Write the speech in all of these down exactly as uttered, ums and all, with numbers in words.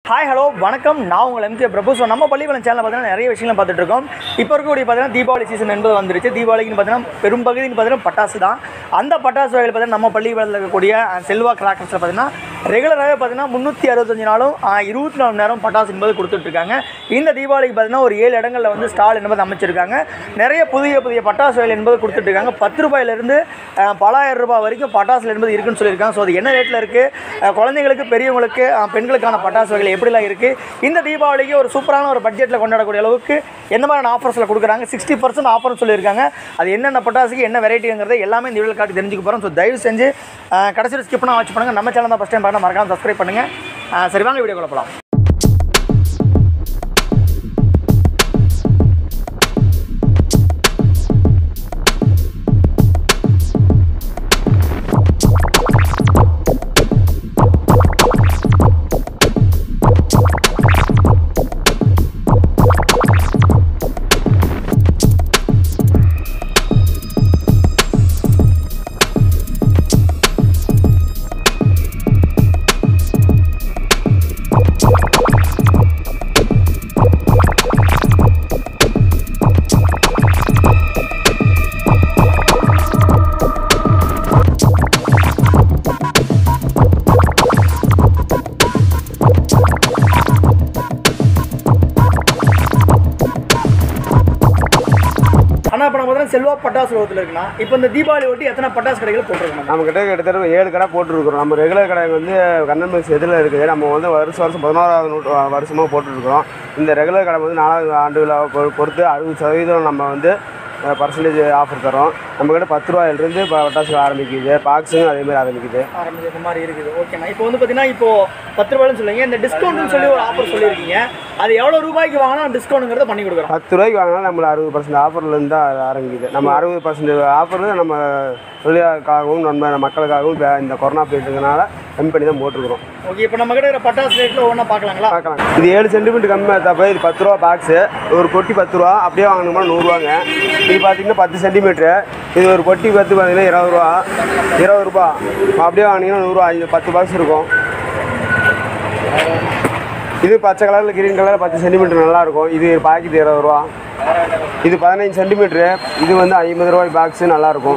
Hi hello வணக்கம் நான் உங்கள் எம்கே பிரபு. ஸோ நம்ம பள்ளிப்பாளையம் சேனலில் பார்த்தீங்கன்னா நிறைய விஷயங்களை பார்த்துட்டு இருக்கோம். இப்போ இருக்கக்கூடிய பார்த்தீங்கன்னா தீபாவளி சீசன் என்பது வந்துருச்சு. தீபாவளிக்கு பார்த்தீங்கன்னா பெரும் பகுதின்னு பார்த்தீங்கன்னா பட்டாசு தான். அந்த பட்டாசு வகையில் பார்த்தீங்கன்னா நம்ம பள்ளிப்பாளையத்தில் இருக்கக்கூடிய செல்வா கிராக்கர்ஸில் பார்த்தீங்கன்னா ரெகுலராகவே பார்த்தீங்கன்னா முந்நூற்றி அறுபத்தஞ்சு நாளும் இருபத்தி நாலு நேரம் பட்டாசு என்பது கொடுத்துட்ருக்காங்க. இந்த தீபாவளிக்கு பார்த்தீங்கன்னா ஒரு ஏழு இடங்களில் வந்து ஸ்டால் என்பது அமைச்சிருக்காங்க. நிறைய புதிய புதிய பட்டாசு வகைகள் என்பது கொடுத்துட்ருக்காங்க. பத்து ரூபாயிலிருந்து பலாயிரம் ரூபாய் வரைக்கும் பட்டாசு என்பது இருக்குன்னு சொல்லியிருக்காங்க. ஸோ அது என்ன ரேட்டில் இருக்குது, குழந்தைங்களுக்கு பெரியவங்களுக்கு பெண்களுக்கான பட்டாசு வகைகள் எப்படிலாம் இருக்குது, இந்த தீபாவளிக்கு ஒரு சூப்பரான ஒரு பட்ஜெட்டில் கொண்டாடக்கூடிய அளவுக்கு எந்த மாதிரியான ஆஃபர்ஸில் கொடுக்குறாங்க, சிக்ஸ்டி பர்சன்ட் ஆஃபர்னு சொல்லியிருக்காங்க. அது என்னென்ன பட்டாசுக்கு என்ன வெரைட்டிங்கிறத எல்லாமே இந்த வீடியோ காட்டி தெரிஞ்சுக்க போகிறோம். ஸோ தயவு செஞ்சு கடைசியில் ஸ்கிப் பண்ணால் வாட்ச் பண்ணுங்கள். நம்ம சேனல் தான் ஃபஸ்ட் டைம் பார்க்க மறக்காம சப்ஸ்கிரைப் பண்ணுங்கள். சரி வாங்க வீடியோ போகலாம். செல்வா பட்டாசு லோகத்தில் இருக்குன்னா இப்போ இந்த தீபாவளி ஒட்டி எத்தனை பட்டாசு கடைகள் போட்டிருக்கோம்? நம்ம கிட்ட கிட்டத்தட்ட ஏழு கடை போட்டுருக்கிறோம். நம்ம ரெகுலர் கடை வந்து கண்ணன் மில்ஸ் எதில் இருக்குது. நம்ம வந்து வருஷம் வருஷம் பதினோராவது நூற்று வருஷமாக போட்டுருக்குறோம். இந்த ரெகுலர் கடை வந்து நாலாவது ஆண்டுகளை பொறுத்து அறுபது சதவீதம் நம்ம வந்து பர்சன்டேஜ் ஆஃபர் தரோம். நம்மக்கிட்ட பத்து ரூபாயிலிருந்து பட்டாசு ஆரம்பிக்குது, பாக்ஸும் அதேமாதிரி ஆரம்பிக்குது ஆரம்பிக்குது இந்த மாதிரி இருக்குது. ஓகேண்ணா, இப்போ வந்து பார்த்தீங்கன்னா இப்போ பத்து ரூபாய்னு சொல்லுவீங்க, இந்த டிஸ்கவுண்ட்னு சொல்லி ஒரு ஆஃபர் சொல்லியிருக்கீங்க. அது எவ்வளோ ரூபாய்க்கு வாங்கினா டிஸ்கவுண்ட்ங்கிறத பண்ணி கொடுக்குறோம்? பத்து ரூபாய்க்கு வாங்கினா நம்மள அறுபது பர்சன்ட் ஆஃபர்லேருந்து தான் ஆரம்பிக்குது. நம்ம அறுபது பர்சன்ட் ஆஃபர் நம்ம தொழிலாளர்களுக்காகவும் நம்ம மக்களுக்காகவும் இந்த கொரோனா போயிட்டுனால கம்மி பண்ணி தான் போட்டுருக்குறோம். ஓகே, இப்போ நம்ம கிட்ட இருக்கிற பட்டாசு ரேட்டில் ஒவ்வொன்றா பார்க்கலாங்களா? பார்க்கலாம். இது ஏழு சென்டிமீட்டர் கம்மியாக தப்ப இது பத்து ரூபா பாக்ஸு, ஒரு பொட்டி பத்து ரூபா, அப்படியே வாங்கணும்னா நூறுரூவாங்க. இது பார்த்தீங்கன்னா பத்து சென்டிமீட்ரு, இது ஒரு பொட்டி பத்து பார்த்தீங்கன்னா இருபது ரூபா இருபது ரூபா அப்படியே வாங்கினீங்கன்னா நூறுரூவா. இது பத்து பாக்ஸ் இருக்கும். இது பச்சை கலரில் கிரீன் கலரில் பத்து சென்டிமீட்டர் நல்லாயிருக்கும். இது பாக்கெட் இருபது ரூபா. இது பதினஞ்சு சென்டிமீட்ரு, இது வந்து ஐம்பது ரூபாய் பாக்ஸு நல்லாயிருக்கும்.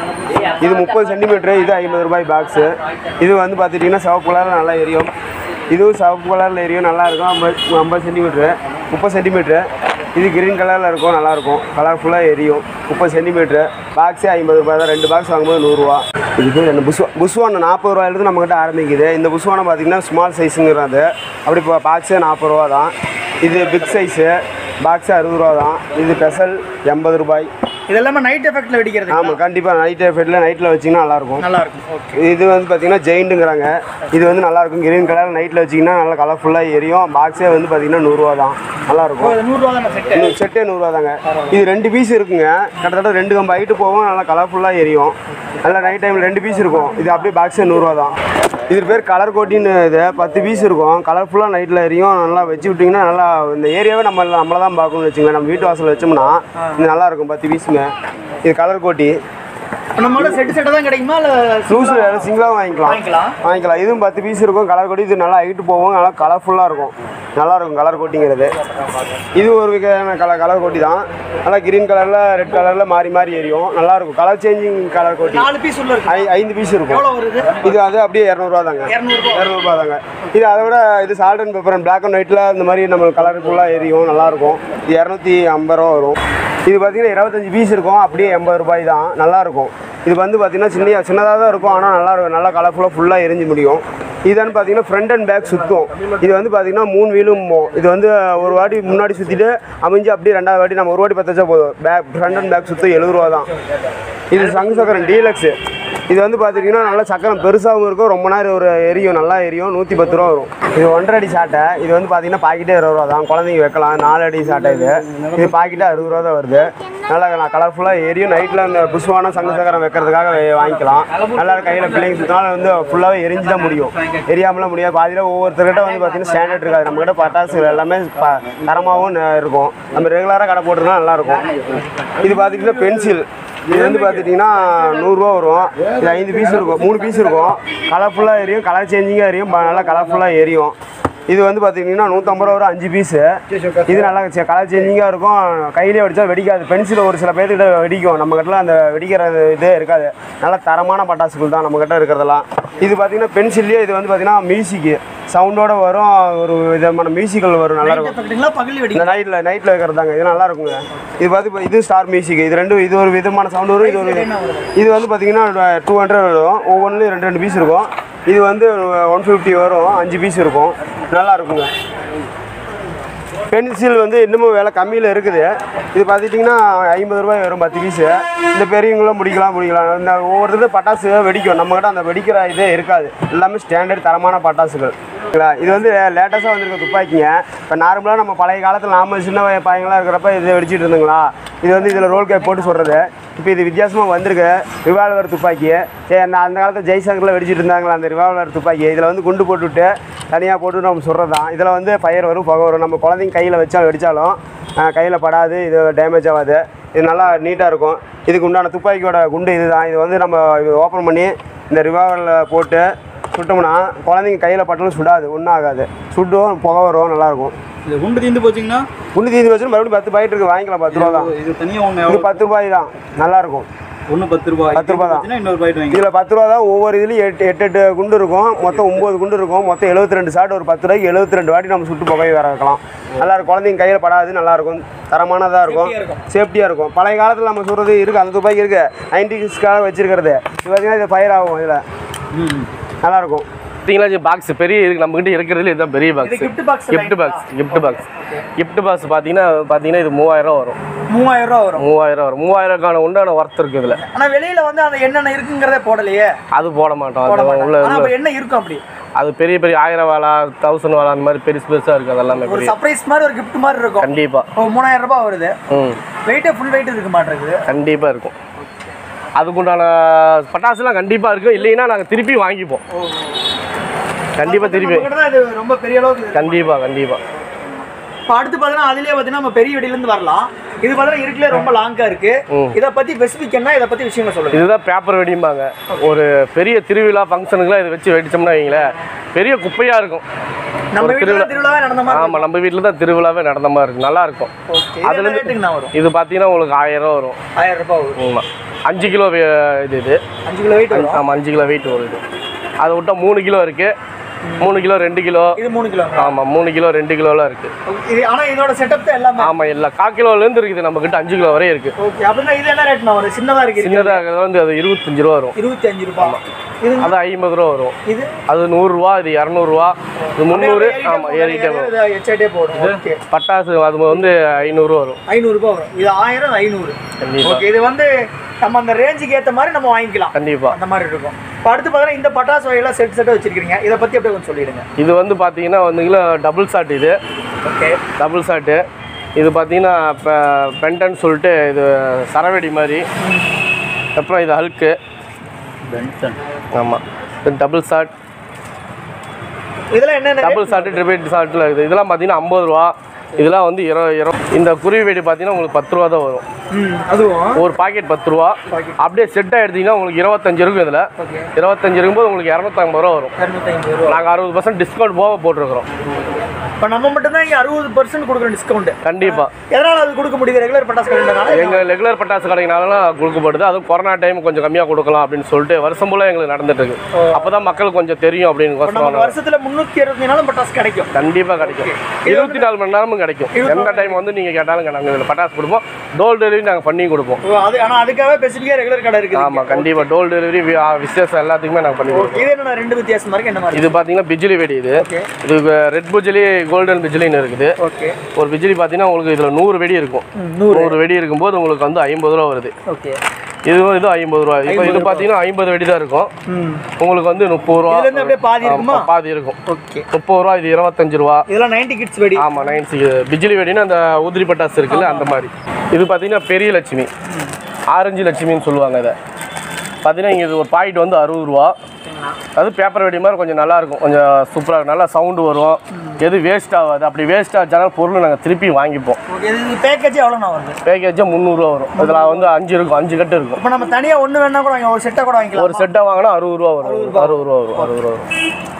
இது முப்பது சென்டிமீட்ரு, இது ஐம்பது ரூபாய் பாக்ஸு. இது வந்து பார்த்துட்டிங்கன்னா சிவப்பு கலரில் நல்லா எரியும். இதுவும் சிவப்பு கலரில் எரியும், நல்லாயிருக்கும். ஐம்பது ஐம்பது சென்டிமீட்ரு, முப்பது சென்டிமீட்ரு. இது கிரீன் கலரில் இருக்கும், நல்லாயிருக்கும், கலர்ஃபுல்லாக எரியும். முப்பது சென்டிமீட்ரு பாக்ஸே ஐம்பது ரூபாய் தான். ரெண்டு பாக்ஸ் வாங்கும்போது நூறுரூவா. இது பேர் என்ன புஸ்வா புஸ்வானம் நாற்பது ரூபாயிலிருந்து நம்மக்கிட்ட ஆரம்பிக்குது. இந்த புஸ்வானம் பார்த்திங்கன்னா ஸ்மால் சைஸுங்கிறது. அப்படி இப்போ பாக்ஸே நாற்பது ரூபா தான். இது பிக் சைஸு பாக்ஸு அறுபது ரூபா தான். இது ஸ்பெஷல் எண்பது ரூபாய். இதெல்லாமே நைட் எஃபெக்ட்டில் வெடிக்கிறது? ஆமாம், கண்டிப்பாக நைட் எஃபெக்ட்டில் நைட்டில் வச்சிங்கன்னா நல்லாயிருக்கும். நல்லாயிருக்கும். ஓகே, இது வந்து பார்த்திங்கன்னா ஜெயிண்ட்டுங்கிறாங்க. இது வந்து நல்லாயிருக்கும், கிரீன் கலர் நைட்டில் வச்சிங்கன்னா நல்லா கலர்ஃபுல்லாக எரியும். பாக்ஸே வந்து பார்த்திங்கன்னா நூறுரூவா தான், நல்லாயிருக்கும். நூறுரூவா தான் செட்டு செட்டே நூறுரூவா தாங்க. இது ரெண்டு பீஸ் இருக்குங்க, கிட்டத்தட்ட ரெண்டு கம்பு ஹைட்டு போகும், நல்லா கலர்ஃபுல்லாக எரியும். நல்லா நைட் டைமில் ரெண்டு பீஸ் இருக்கும். இது அப்படியே பாக்ஸே நூறுரூவா தான். இது பேர் கலர் கோட்டின்னு. இது பத்து பீஸ் இருக்கும், கலர்ஃபுல்லாக நைட்டில் எரியும். நல்லா வச்சு விட்டிங்கன்னா நல்லா இந்த ஏரியாவே நம்ம நம்மளை தான் பார்க்கணும்னு வச்சுக்கோங்க. நம்ம வீட்டு வாசலில் வச்சோம்னா இது நல்லாயிருக்கும். பத்து பீஸுங்க. இது கலர் கோட்டி. நம்மளோட செட்டு செட்டாக தான் கிடைக்குமா இல்லை லூஸ் சிங்கிளாக வாங்கிக்கலாம்? வாங்கிக்கலாம் வாங்கிக்கலாம் இதுவும் பத்து பீஸ் இருக்கும், கலர் கோட்டி. இது நல்லா ஹைட்டு போகும், நல்லா கலர்ஃபுல்லாக இருக்கும், நல்லாயிருக்கும் கலர் கோட்டிங்கிறது. இது ஒரு வகையான கலர் கலர் கோட்டி தான். நல்லா கிரீன் கலரில் ரெட் கலரில் மாறி மாறி எரியும், நல்லாயிருக்கும். கலர் சேஞ்சிங் கலர் கோட்டி. நாலு பீஸ் உள்ள ஐ ஐந்து பீஸ் இருக்கும். இது அது அப்படியே இரநூறுவா தாங்க. இரநூறுபா தாங்க. இது அதை விட இது salt and pepper black and ஒயிட்டில் இந்த மாதிரி நம்ம கலருக்குள்ளாக எரியும், நல்லாயிருக்கும். இது இரநூத்தி ஐம்பது ரூபா வரும். இது பார்த்திங்கன்னா இருபத்தஞ்சி பீஸ் இருக்கும், அப்படியே எண்பது ரூபாய் தான், நல்லாயிருக்கும். இது வந்து பார்த்திங்கன்னா சின்ன சின்னதாக தான் இருக்கும், ஆனால் நல்லா இருக்கும், நல்லா கலர்ஃபுல்லாக ஃபுல்லாக எரிஞ்சு முடியும். இதுன்னு பார்த்தீங்கன்னா ஃப்ரண்ட் அண்ட் பேக் சுற்றும். இது வந்து பார்த்திங்கன்னா மூணு வீலும். இது வந்து ஒரு வாட்டி முன்னாடி சுற்றிட்டு அமைஞ்சு அப்படியே ரெண்டாவது வாட்டி நம்ம ஒரு வாட்டி பற்ற வச்சா போதும். பேக் ஃப்ரண்ட் அண்ட் பேக் சுற்றும் எழுபது ரூபா தான். இது சங்கு சக்கரம் டீலக்ஸு. இது வந்து பார்த்துட்டிங்கன்னா நல்லா சக்கரம் பெருசாகவும் இருக்கும், ரொம்ப நேரம் ஒரு எரியும், நல்லா எரியும். நூற்றி பத்து ரூபா வரும். இது ஒன்றரை அடி சாட்டை. இது வந்து பார்த்திங்கன்னா பாக்கெட்டே இருபது ரூபா தான், குழந்தைங்க வைக்கலாம். நாலு அடி சாட்டை. இது இது பாக்கெட்டே அறுபது ரூபா தான் வருது. நல்லா கலர்ஃபுல்லாக எரியும். நைட்டில் அந்த புஷ்வான சங்கு சக்கரம் வைக்கிறதுக்காக வாங்கிக்கலாம். நல்லா கையில் பிள்ளைங்க சுற்றினாலும் வந்து ஃபுல்லாகவே எரிஞ்சு தான் முடியும், எரியாமலாம் முடியாது. பாதியில் ஒவ்வொருத்தர்கிட்ட வந்து பார்த்திங்கன்னா ஸ்டாண்டர்ட் இருக்காது. நம்மக்கிட்ட பட்டாசு எல்லாமே தரமாகவும் இருக்கும். நம்ம ரெகுலராக கடை போட்டுருந்தா நல்லாயிருக்கும். இது பார்த்திங்கன்னா பென்சில். இது வந்து பார்த்துட்டிங்கன்னா நூறுரூவா வரும். இது ஐந்து பீஸ் இருக்கும், மூணு பீஸ் இருக்கும். கலர்ஃபுல்லாக எரியும், கலர் சேஞ்சிங்காக எரியும், நல்லா கலர்ஃபுல்லாக எரியும். இது வந்து பார்த்தீங்கன்னா நூற்றம்பது ரூபா வரும் அஞ்சு பீஸு. இது நல்லா கலர் சேஞ்சிங்காக இருக்கும், கையிலே வெடிச்சா வெடிக்காது. பென்சில் ஒரு சில பேர்த்துக்கிட்ட வெடிக்கும், நம்மக்கிட்ட அந்த வெடிக்கிற இதே இருக்காது. நல்லா தரமான பட்டாசுகள் தான் நம்மக்கிட்ட இருக்கிறதெல்லாம். இது பார்த்தீங்கன்னா பென்சில்லையே இது வந்து பார்த்தீங்கன்னா மியூசிக்கு சவுண்டோட வரும், ஒரு விதமான மியூசிக்கல் வரும், நல்லாயிருக்கும். இந்த நைட்டில் நைட்டில் வைக்கிறதாங்க, இது நல்லா இருக்குங்க. இது பார்த்து இது ஸ்டார் மியூசிக், இது ரெண்டும் இது ஒரு விதமான சவுண்டு வரும். இது ஒரு இது வந்து பார்த்தீங்கன்னா டூ ஹண்ட்ரட் வரும், ஒவ்வொன்றுலையும் ரெண்டு ரெண்டு பீஸ் இருக்கும். இது வந்து ஒன் ஃபிஃப்டி வரும், அஞ்சு பீஸ் இருக்கும், நல்லா இருக்குங்க. பென்சில் வந்து இன்னமும் விலை கம்மியில் இருக்குது. இது பார்த்துட்டிங்கன்னா ஐம்பது ரூபாய் வரும் பத்து பீஸு. இந்த பெரியவங்களும் பிடிக்கலாம் பிடிக்கலாம் இந்த ஒவ்வொருத்தரும் பட்டாசு வெடிக்கும், நம்மக்கிட்ட அந்த வெடிக்கிற இதே இருக்காது. எல்லாமே ஸ்டாண்டர்ட் தரமான பட்டாசுகள். இது வந்து லேட்டஸ்ட்டாக வந்திருக்க துப்பாக்கிங்க. இப்போ நார்மலாக நம்ம பழைய காலத்தில் நாம சின்ன பையங்களாக இருக்கிறப்ப இதை வெடிச்சிட்டு இருந்துங்களா, இது வந்து இதில் ரோல் கேப் போட்டு சொல்கிறது. இப்போ இது வித்தியாசமாக வந்திருக்கு ரிவால்வர் துப்பாக்கி. நான் அந்த காலத்தில் ஜெய்சங்கரில் வெடிச்சிட்டு இருந்தாங்களா அந்த ரிவால்வர் துப்பாக்கி, இதில் வந்து குண்டு போட்டுவிட்டு தனியாக போட்டு நம்ம சொல்கிறது தான். இதில் வந்து ஃபயர் வரும், புகை வரும். நம்ம குழந்தைங்க கையில் வச்சாலும் வெடித்தாலும் கையில் படாது, இது டேமேஜ் ஆகாது. இது நல்லா நீட்டாக இருக்கும். இதுக்கு உண்டான துப்பாக்கியோட குண்டு இது தான். இது வந்து நம்ம ஓப்பன் பண்ணி இந்த ரிவால்வரில் போட்டு சுட்டோம்னா குழந்தைங்க கையில் பட்டாலும் சுடாது, ஒன்றும் ஆகாது. சுட்டும் புகை வரும், நல்லாயிருக்கும். இது குண்டு தீர்ந்து போச்சிங்கன்னா குண்டு தீர்ந்து போச்சுன்னா மறுபடியும் பத்து பாக்கெட் இருக்குது, வாங்கிக்கலாம். பத்து ரூபா தான் இது தனியாக ஒன்று. இது பத்து ரூபாய் தான், நல்லாயிருக்கும். ஒன்று பத்து ரூபாய் பத்து ரூபா தான். இன்னொரு பாக்கெட் வாங்கி இதில் பத்து ரூபா தான். ஒவ்வொரு இதுலையும் எட்டு எட்டு எட்டு குண்டு இருக்கும், மொத்தம் ஒம்பது குண்டு இருக்கும். மொத்தம் எழுபத்தி ரெண்டு ஷாட், ஒரு பத்து ரூபாய்க்கு எழுபத்தி ரெண்டு வாட்டி நம்ம சுட்டு புகையை வர வைக்கலாம். நல்லாயிருக்கும், குழந்தைங்க கையில் படாது, நல்லாயிருக்கும், தரமானதாக இருக்கும், சேஃப்டியாக இருக்கும். பழைய காலத்தில் நம்ம சொல்கிறது இருக்குது, அந்த துப்பாக்கி இருக்குது, நைன்டிஸ்க்காக வச்சுருக்கிறது. இது பார்த்திங்கன்னா இது ஃபயர் ஆகும், இதில் நல்லாயிருக்கும். பார்த்தீங்களா பாக்ஸ் பெரிய இருக்கு நம்மகிட்ட இருக்கிறதுல இதுதான் பெரிய box. Gift box gift box gift box gift box பார்த்தீங்கன்னா பார்த்தீங்கன்னா இது மூவாயிரம் ரூபா வரும். மூவாயிரம் ரூபா வரும். மூவாயிரம் வரும். மூவாயிரக்கான உண்டான ஒர்த் இருக்குது இதில். ஆனால் வெளியில் வந்து அந்த என்னென்ன இருக்குங்கிறதே போடலையே. அது போட மாட்டோம். அது உள்ள என்ன இருக்கும் அப்படி? அது பெரிய பெரிய ஆயிரம் வாழா தௌசண்ட் வாழா அந்த மாதிரி பெருசு பெருசாக இருக்குது. அதெல்லாம் ஒரு சர்ப்ரைஸ் மாதிரி ஒரு கிஃப்ட் மாதிரி இருக்கும். கண்டிப்பாக மூணாயிரம் ரூபாய் வருது. ம் வெயிட்டே ஃபுல் வெயிட் இருக்க மாட்டேங்குது. கண்டிப்பாக இருக்கும். அதுக்குண்டான பட்டாசுலாம் கண்டிப்பாக இருக்கும். இல்லைன்னா நாங்கள் திருப்பி வாங்கிப்போம். கண்டிப்பா திருப்பி இது ரொம்ப பெரிய அளவுக்கு கண்டிப்பா கண்டிப்பா. இப்போ அடுத்து பார்த்தீங்கன்னா அதுலேயே பார்த்தீங்கன்னா நம்ம பெரிய வெடியிலேருந்து வரலாம். இது பார்த்தீங்கன்னா இருக்குல்ல ரொம்ப லாங்காக இருக்கு. இதை பற்றி ஸ்பெசிஃபிக்னா இதை பற்றி விஷயங்கள் சொல்லுங்கள். இதுதான் பேப்பர் வெடிம்பாங்க. ஒரு பெரிய திருவிழா ஃபங்க்ஷனுக்குலாம் இதை வச்சு வெடிச்சோம்னா வைங்களேன் பெரிய குப்பையாக இருக்கும். நம்ம வீட்டில் திருவிழாவே நடந்த மாதிரி. ஆமாம், நம்ம வீட்டில் தான் திருவிழாவே நடந்த மாதிரி இருக்கும், நல்லா இருக்கும். அதுல ரேட்டுங்கண்ணா வரும். இது பார்த்தீங்கன்னா உங்களுக்கு ஆயிரம் ரூபா வரும். ஆயிரம் ரூபாய் வரும். ஆமாம், அஞ்சு கிலோ இது இது அஞ்சு கிலோ வெயிட் வரும். ஆமாம், அஞ்சு கிலோ வெயிட் வருது. அதை விட்டா மூணு கிலோ இருக்கு, மூணு கிலோ ரெண்டு கிலோ. இது மூணு கிலோ. ஆமாம், மூணு கிலோ ரெண்டு கிலோலாம் இருக்கு. இது ஆனால் இதோட செட்டப் தான் எல்லாமே. ஆமாம், எல்லாம் கால் கிலோலேருந்து இருக்குது நம்ம கிட்ட அஞ்சு கிலோ வரையும் இருக்கு. ஓகே, அப்படின்னா இது என்ன ரேட்னா வரும்? சின்னதாக இருக்கு. சின்னதாக வந்து அது இருபத்தஞ்சு ரூபா வரும். இருபத்தி அஞ்சு ரூபா. இது அது ஐம்பது ரூபா வரும். இது அது நூறுரூவா, இது இரநூறுவா, இது முந்நூறு. ஆமாம், ஏறிட்டே வரும். எச்ஐட்டே போடும். ஓகே, பட்டாசு அது வந்து ஐநூறுரூவா வரும். ஐநூறுரூபா வரும். இது ஆயிரம் ஐநூறு. ஓகே, இது வந்து நம்ம அந்த ரேஞ்சுக்கு ஏற்ற மாதிரி நம்ம வாங்கிக்கலாம். கண்டிப்பாக அந்த மாதிரி இருக்கும். இப்போ அடுத்து பார்த்தீங்கன்னா இந்த பட்டாசு வகையெல்லாம் செட் செட்டாக வச்சிருக்கீங்க. இதை பற்றி அப்படியே கொஞ்சம் சொல்லிடுங்க. இது வந்து பார்த்தீங்கன்னா வந்து கிலோ டபுள் ஷாட். இது ஓகே, டபுள் ஷாட்டு. இது பார்த்தீங்கன்னா இப்போ பென்டன் சொல்லிட்டு இது சரவெடி மாதிரி. அப்புறம் இது ஹல்க்கு பென்டன். ஆமாம், இது டபுள் ஷாட். இதெல்லாம் என்னென்ன டபுள் ஷாட்டு ட்ரிபிள் ஷாட்டில் இருக்குது. இதெல்லாம் பார்த்தீங்கன்னா ஐம்பது ரூபா. இதெல்லாம் வந்து இருபது இருபது. இந்த குருவி வெடி பார்த்தீங்கன்னா உங்களுக்கு பத்து ரூபா தான் வரும். அதுவும் ஒரு பாக்கெட் பத்து ரூபா. அப்படியே செட்டாக எடுத்தீங்கன்னா உங்களுக்கு இருபத்தஞ்சு இருக்கும். இதில் இருபத்தஞ்சு இருக்கும்போது உங்களுக்கு இரநூத்தம்பது ரூபா வரும். நாங்கள் அறுபது பர்சன்ட் டிஸ்கவுண்ட் போக போட்டிருக்கிறோம். இப்போ நம்ம மட்டும்தான் இங்கே அறுபது பர்சன்ட் கொடுக்குறோம் டிஸ்கவுண்ட். கண்டிப்பாக. எதனால் அது கொடுக்க முடியுது? ரெகுலர் பட்டாசு கடைனால. எங்கள் ரெகுலர் பட்டாசு கடைனால கொடுக்கப்படுது. அதுவும் கொரோனா டைம் கொஞ்சம் கம்மியாக கொடுக்கலாம் அப்படின்னு சொல்லிட்டு வருஷம் போல எங்களுக்கு நடந்துட்டு இருக்கு. அப்போ தான் மக்கள் கொஞ்சம் தெரியும் அப்படின்னு. வருஷத்தில் முந்நூற்றி அறுபத்தி நாலும் பட்டாசு கிடைக்கும். கண்டிப்பாக கிடைக்கும். இருபத்தி நாலு மணி நேரமும் கிடைக்கும். எந்த டைம் வந்து நீங்கள் கேட்டாலும் நாங்கள் இதில் பட்டாசு கொடுப்போம். டோல் டெலிவரி நாங்கள் பண்ணி கொடுப்போம். அது ஆனால் அதுக்காகவே ஸ்பெசிஃபிக்காக ரெகுலர் கடை இருக்குது. ஆமாம், கண்டிப்பாக டோல் டெலிவரி விசேஷம் எல்லாத்துக்குமே நாங்கள் பண்ணி கொடுப்போம். இது என்ன ரெண்டு வித்தியாசம் மாதிரி என்ன மாதிரி? இது பார்த்தீங்கன்னா பிஜிலி வெடி. இது இது ரெட் பிஜிலி கோல்டன் பிஜிலின்னு இருக்குது. ஓகே, ஒரு பிஜிலி பார்த்தீங்கன்னா உங்களுக்கு இதில் நூறு வெடி இருக்கும். நூறு வெடி இருக்கும்போது உங்களுக்கு வந்து ஐம்பது ரூபா வருது. ஓகே, இதுவும் இது ஐம்பது ரூபா. இப்போ இது பார்த்தீங்கன்னா ஐம்பது வெடி தான் இருக்கும். உங்களுக்கு வந்து முப்பது ரூபா பாதி இருக்குமா? பாதி இருக்கும். ஓகே, முப்பது ரூபா. இது இருபத்தஞ்சு ரூபா. இதெல்லாம் நைன்டி கிட்ஸ் வெடி. ஆமாம், நைன்டி பிஜிலி வெடினா அந்த உதிரி பட்டாசு இருக்குல்ல அந்த மாதிரி. இது பார்த்தீங்கன்னா பெரிய லட்சுமி, ஆரஞ்சு லட்சுமின்னு சொல்லுவாங்க. இதை பார்த்தீங்கன்னா இங்கே இது ஒரு பாக்கெட் வந்து அறுபது ரூபா. அது பேப்பர் வெடி மாதிரி கொஞ்சம் நல்லாயிருக்கும், கொஞ்சம் சூப்பராக நல்லா சவுண்டு வரும். எது வேஸ்ட் ஆகாது. அப்படி வேஸ்ட் ஆச்சாலும் பொருள் நாங்கள் திருப்பி வாங்கிப்போம். பேக்கேஜ் எவ்வளோண்ணா வருது? பேக்கேஜாக முந்நூறுரூவா வரும். இதில் வந்து அஞ்சு இருக்கும், அஞ்சு கட்டு இருக்கும். இப்போ நம்ம தனியாக ஒன்று வேணா கூட வாங்க, ஒரு செட்டாக கூட வாங்கிக்கலாம். ஒரு செட்டாக வாங்கினா அறுபது ரூபா வரும். அறுபது ரூபா வரும். அறுபது ரூபா வரும்.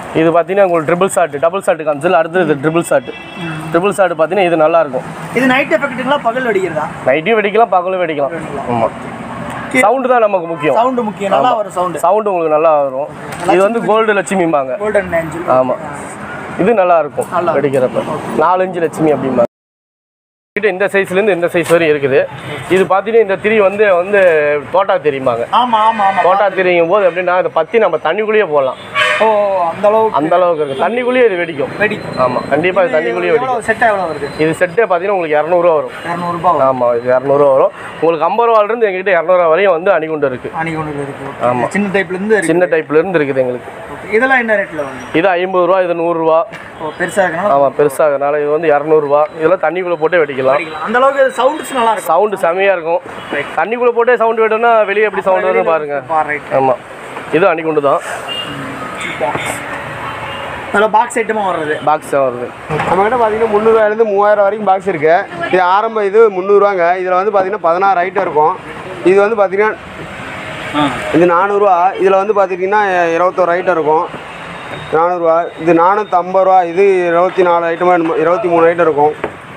இது பார்த்தீங்கன்னா உங்களுக்கு ட்ரிபிள் ஷாட் டபுள் ஷாட் காமிச்சல அடுத்து இது ட்ரிபிள் ஷாட் ட்ரிபிள் ஷாட் பார்த்தீங்கன்னா இது நல்லா இருக்கும். இது நைட் எஃபெக்ட்டுங்களா பகல் வெடிக்கிறதா? நைட்டையும் வெடிக்கலாம் பகலும் வெடிக்கலாம். ஆமாம் சவுண்டு தான் நமக்கு முக்கியம். சவுண்டு முக்கியம். நல்லா வரும் சவுண்டு. சவுண்டு உங்களுக்கு நல்லா வரும். இது வந்து கோல்டு லட்சுமிம்பாங்க. Golden angel. ஆமாம் இது நல்லா இருக்கும் வெடிக்கிறப்ப. நாலஞ்சு லட்சுமி அப்படிம்பாங்க. இந்த சைஸ்லேருந்து இந்த சைஸ் வரையும் இருக்குது. இது பார்த்தீங்கன்னா இந்த திரி வந்து வந்து தோட்டா தெரியுமாங்க. ஆமாம் ஆமாம் ஆமாம். தோட்டா தெரியும் போது எப்படின்னா இதை பற்றி நம்ம தண்ணிக்குள்ளேயே போடலாம். ஓ அந்த அளவுக்கு அந்த அளவுக்கு இருக்குது. தண்ணிக்குள்ளேயே இது வெடிக்கும். வெடிக்கும். ஆமாம் கண்டிப்பாக இது தண்ணிக்குள்ளேயே வெடிக்கும். செட்டாக எவ்வளோ வருது? இது செட்டே பார்த்தீங்கன்னா உங்களுக்கு இரநூறுவா வரும். இரநூறுபா. ஆமாம் இது இரநூறுவா வரும். உங்களுக்கு ஐம்பது ரூபாயிலிருந்து எங்ககிட்ட இரநூறுவா வரையும் வந்து அணிகுண்டு இருக்குது. அணிகுண்டு இருக்குது. ஆமாம் சின்ன டைப்லேருந்து சின்ன டைப்லேருந்து இருக்குது எங்களுக்கு. இதெல்லாம் என்ன ரேட்டில் வந்து? இது ஐம்பது ரூபா இது நூறுரூவா. ஓ பெருசாக இருக்கணும். ஆமாம் பெருசாகிறதுனால இது வந்து இரநூறுவா. இதெல்லாம் தண்ணிக்குள்ளே போட்டே வெடிக்கலாம். அந்த அளவுக்கு சவுண்ட்ஸ் நல்லா இருக்கும். சவுண்டு செமையாக இருக்கும். தண்ணிக்குள்ளே போட்டே சவுண்டு விடணும்னா வெளியே எப்படி சவுண்டு வரும்னு பாருங்கள். ஆமாம் இது அணிகுண்டு தான். அதில் பாக்ஸ் ஐட்டமாக வர்றது. பாக்ஸ் தான் வருது. நம்மக்கிட்ட பார்த்தீங்கன்னா முந்நூறுவாயிலேருந்து மூவாயிரம் வரைக்கும் பாக்ஸ் இருக்குது. இது ஆரம்ப இது முந்நூறுவாங்க. இதில் வந்து பார்த்தீங்கன்னா பதினாறு ஐட்டம் இருக்கும். இது வந்து பார்த்தீங்கன்னா இது நானூறுரூவா. இதில் வந்து பார்த்துட்டிங்கன்னா இருபத்தோரு ஐட்டம் இருக்கும். நானூறுரூவா. இது நானூற்றி ஐம்பது ரூபா. இது இருபத்தி நாலு ஐட்டமாக இருபத்தி மூணு ஐட்டம் இருக்கும்.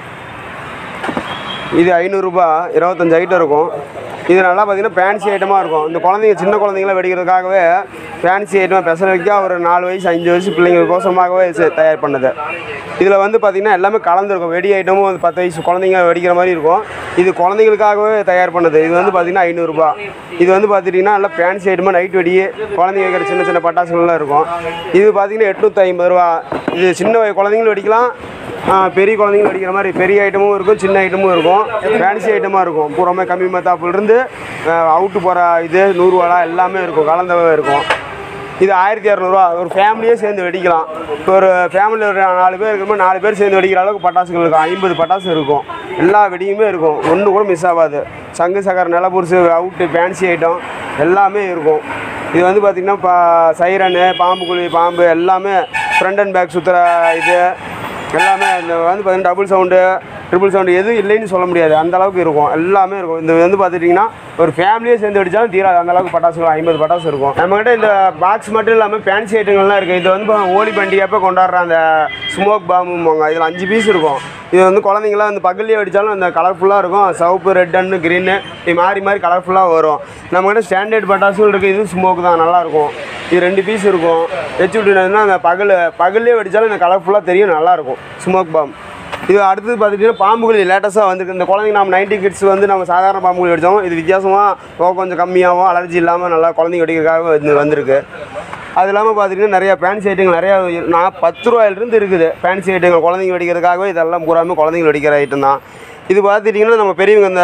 இது ஐநூறுரூபா. இருபத்தஞ்சி ஐட்டம் இருக்கும். இது நல்லா பார்த்தீங்கன்னா ஃபேன்சி ஐட்டமாக இருக்கும். இந்த குழந்தைங்க சின்ன குழந்தைங்களாம் வெடிக்கிறதுக்காகவே ஃபேன்சி ஐட்டமாக பெசலைக்கா ஒரு நாலு வயசு அஞ்சு வயசு பிள்ளைங்களுக்கோசமாகவே தயார் பண்ணது. இதில் வந்து பார்த்திங்கன்னா எல்லாமே கலந்துருக்கும். வெடி ஐட்டமும் வந்து பத்து வயசு குழந்தைங்க வெடிக்கிற மாதிரி இருக்கும். இது குழந்தைங்களுக்காகவே தயார் பண்ணது. இது வந்து பார்த்திங்கன்னா ஐநூறுரூபா. இது வந்து பார்த்துட்டிங்கன்னா நல்லா ஃபேன்சி ஐட்டமாக நைட் வெடி குழந்தைங்க வைக்கிற சின்ன சின்ன பட்டாசுகள்லாம் இருக்கும். இது பார்த்திங்கன்னா எட்நூற்றி ஐம்பது ரூபா. இது சின்ன குழந்தைங்களும் வெடிக்கலாம், பெரிய குழந்தைங்களும் வெடிக்கிற மாதிரி பெரிய ஐட்டமும் இருக்கும், சின்ன ஐட்டமும் இருக்கும், ஃபேன்சி ஐட்டமாக இருக்கும். பூராமே கம்மி மத்தாப்புலேருந்து அவுட்டு போகிற இது நூறுரூவா எல்லாமே இருக்கும், கலந்தவே இருக்கும். இது ஆயிரத்தி இரநூறுவா. ஒரு ஃபேமிலியே சேர்ந்து வெடிக்கலாம். இப்போ ஒரு ஃபேமிலியில் ஒரு நாலு பேர் இருக்கும்போது நாலு பேர் சேர்ந்து வெடிக்கிற அளவுக்கு பட்டாசுகள் இருக்கும். ஐம்பது பட்டாசு இருக்கும். எல்லா வெடியுமே இருக்கும். ஒன்று கூட மிஸ் ஆகாது. சங்கு சக்கர நிலபுரிசு அவுட்டு ஃபேன்சி ஐட்டம் எல்லாமே இருக்கும். இது வந்து பார்த்திங்கன்னா இப்போ சைரனு பாம்பு குழி பாம்பு எல்லாமே ஃப்ரண்ட் அண்ட் பேக் சுற்றுற இது எல்லாமே இந்த வந்து பார்த்திங்கன்னா டபுள் சவுண்டு ட்ரிபிள் சவுண்டு எதுவும் இல்லைன்னு சொல்ல முடியாது. அந்த அளவுக்கு இருக்கும். எல்லாமே இருக்கும். இந்த வந்து பார்த்துட்டிங்கன்னா ஒரு ஃபேமிலியே சேர்ந்து வெடிச்சாலும் தீராது. அந்த அளவுக்கு பட்டாசுகள் ஐம்பது பட்டாசு இருக்கும். நம்மகிட்ட இந்த பாக்ஸ் மட்டும் இல்லாமல் ஃபேன்சி ஐட்டங்கள்லாம் இருக்குது. இது வந்து ஹோலி பண்டிகைப்போ கொண்டாடுற அந்த ஸ்மோக் பாம்புங்க. இதில் அஞ்சு பீஸ் இருக்கும். இது வந்து குழந்தைங்களாம் இந்த பகல்லையே வெடித்தாலும் அந்த கலர்ஃபுல்லாக இருக்கும். சிவப்பு ரெட் அண்டு க்ரீனு இது மாறி மாறி கலர்ஃபுல்லாக வரும். நம்மகிட்ட ஸ்டாண்டர்ட் பட்டாசுகள் இருக்குது. இது ஸ்மோக் தான் நல்லாயிருக்கும். இது ரெண்டு பீஸ் இருக்கும். வச்சு விட்டுனா அந்த பகல் பகல்லே வெடித்தாலும் இந்த கலர்ஃபுல்லாக தெரியும், நல்லாயிருக்கும் ஸ்மோக் பாம். இது அடுத்தது பார்த்துட்டிங்கன்னா பாம்புகள் லேட்டஸ்ட்டாக வந்துருக்கு. இந்த குழந்தைங்க நம்ம நைன்டி கிட்ஸ் வந்து நம்ம சாதாரண பாம்புகள் வெடித்தோம். இது வித்தியாசமாக கொஞ்சம் கம்மியாகவும் அலர்ஜி இல்லாமல் நல்லா குழந்தைங்க வெடிக்கிறதுக்காக வந்து வந்திருக்கு. அது இல்லாமல் பார்த்திங்கன்னா நிறையா ஃபேன்சி ஐட்டங்கள் நிறையா நான் பத்து ரூபாயிலிருந்து இருக்குது. ஃபேன்சி ஐட்டங்கள் குழந்தைங்க வெடிக்கிறதுக்காகவே இதெல்லாம் பூராமே குழந்தைங்க வெடிக்கிற ஐட்டம் தான். இது பார்த்துட்டிங்கன்னா நம்ம பெரியவங்க இந்த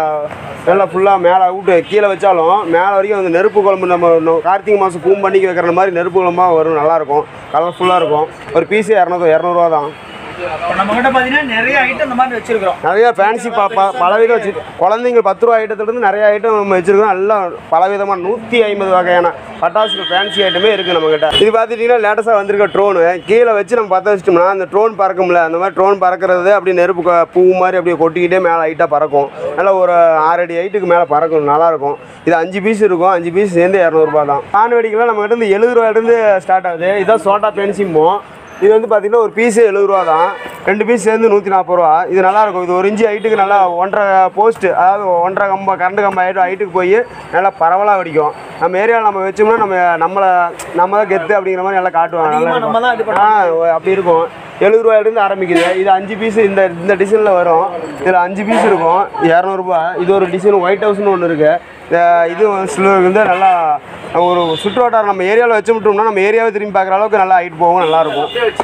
நல்லா ஃபுல்லாக மேலே அவுட்டு கீழே வச்சாலும் மேலே வரைக்கும் அந்த நெருப்பு குழம்பு நம்ம கார்த்திகை மாதம் பூம்பண்டிக்கு வைக்கிற மாதிரி நெருப்பு குழம்பாக வரும். நல்லாயிருக்கும், கலர்ஃபுல்லாக இருக்கும். ஒரு பீஸே இரநூறு இரநூறுவா தான். நம்மகிட்ட பார்த்தீங்கன்னா நிறைய ஐட்டம் இந்த மாதிரி வச்சிருக்கிறோம். நிறைய ஃபேன்சி ப ப பலவிதம் வச்சு குழந்தைங்க பத்து ரூபா ஐட்டத்துலேருந்து நிறைய ஐட்டம் நம்ம வச்சுருக்கோம். எல்லாம் பலவிதமான நூற்றி ஐம்பது வகையான பட்டாசுகள் ஃபேன்சி ஐட்டமே இருக்குது நம்மக்கிட்ட. இது பார்த்துட்டிங்கன்னா லேட்டஸ்ட்டாக வந்திருக்க ட்ரோனு கீழே வச்சு நம்ம பற்ற வச்சிட்டோம்னா அந்த ட்ரோன் பறக்கும்ல, அந்த மாதிரி ட்ரோன் பறக்கிறது அப்படியே நெருப்பு பூ மாதிரி அப்படியே கொட்டிக்கிட்டே மேலே ஹைட்டாக பறக்கும். நல்லா ஒரு ஆறு அடி ஹைட்டுக்கு மேலே பறக்கும், நல்லாயிருக்கும். இது அஞ்சு பீஸ் இருக்கும். அஞ்சு பீஸ் சேர்ந்து இரநூறுபா தான். பான் வெடிக்கலாம் நம்மகிட்ட இருந்து எழுபது ரூபாயிலேருந்து ஸ்டார்ட் ஆகுது. இதுதான் சோட்டா பென்சிம்போம். இது வந்து பார்த்திங்கன்னா ஒரு பீஸு எழுபது ரூபா தான். ரெண்டு பீஸ் சேர்ந்து நூற்றி நாற்பது ரூபா. இது நல்லாயிருக்கும். இது ஒரு இன்ச்சு ஹைட்டுக்கு நல்லா ஒன்றரை போஸ்ட்டு, அதாவது ஒன்றரை கம்பம் கரண்ட் கம்பம் ஹைட்டு ஹைட்டுக்கு போய் நல்லா பரவலாக வெடிக்கும். நம்ம ஏரியாவில் நம்ம வச்சோம்னா நம்ம நம்மளை நம்ம தான் கெத்து அப்படிங்கிற மாதிரி நல்லா காட்டுவாங்க. நல்லா ஆ அப்படி இருக்கும். எழுபது ரூபாயிலிருந்து ஆரம்பிக்குது. இது அஞ்சு பீஸு இந்த இந்த டிசைனில் வரும். இதில் அஞ்சு பீஸ் இருக்கும், இரநூறுபா. இது ஒரு டிசைன் ஒயிட் ஹவுஸ்னு ஒன்று இருக்குது. இது சிலருக்கு வந்து நல்லா ஒரு சுற்றுவட்டாரம் நம்ம ஏரியாவில் வச்சு விட்டோம்னா நம்ம ஏரியாவை திரும்பி பார்க்குற அளவுக்கு நல்லா ஹைட் போகும், நல்லாயிருக்கும்.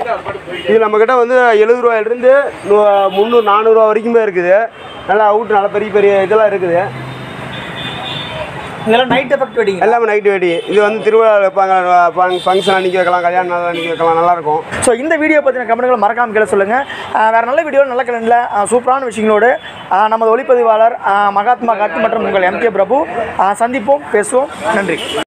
இது நம்மக்கிட்ட வந்து எழுபது ரூபாயிலிருந்து முந்நூறு நானூறுரூவா வரைக்குமே இருக்குது. நல்லா அவுட் நல்லா பெரிய பெரிய இதெல்லாம் இருக்குது. இதெல்லாம் நைட் எஃபெக்ட் வெடிங்க. எல்லாமே நைட் வெடி. இது வந்து திருவிழா வைப்பாங்க, ஃபங்க்ஷன் அன்றைக்கி வைக்கலாம், கல்யாண நாள் அன்றைக்கி வைக்கலாம், நல்லாயிருக்கும். ஸோ இந்த வீடியோ பற்றின கமெண்ட்களை மறக்காம கேள்வி சொல்லுங்கள். வேறு நல்ல வீடியோ நல்ல கலண்டில் சூப்பரான விஷயங்களோடு நமது ஒளிப்பதிவாளர் மகாத்மா கார்த்தி மற்றும் உங்கள் எம் கே பிரபு சந்திப்போம், பேசுவோம். நன்றி.